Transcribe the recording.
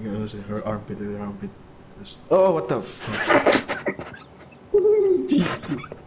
it was her armpit, her armpit. Oh, what the fuck? Jesus.